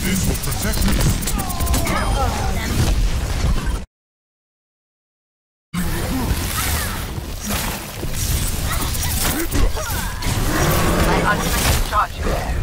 This will protect me. My ultimate is charging.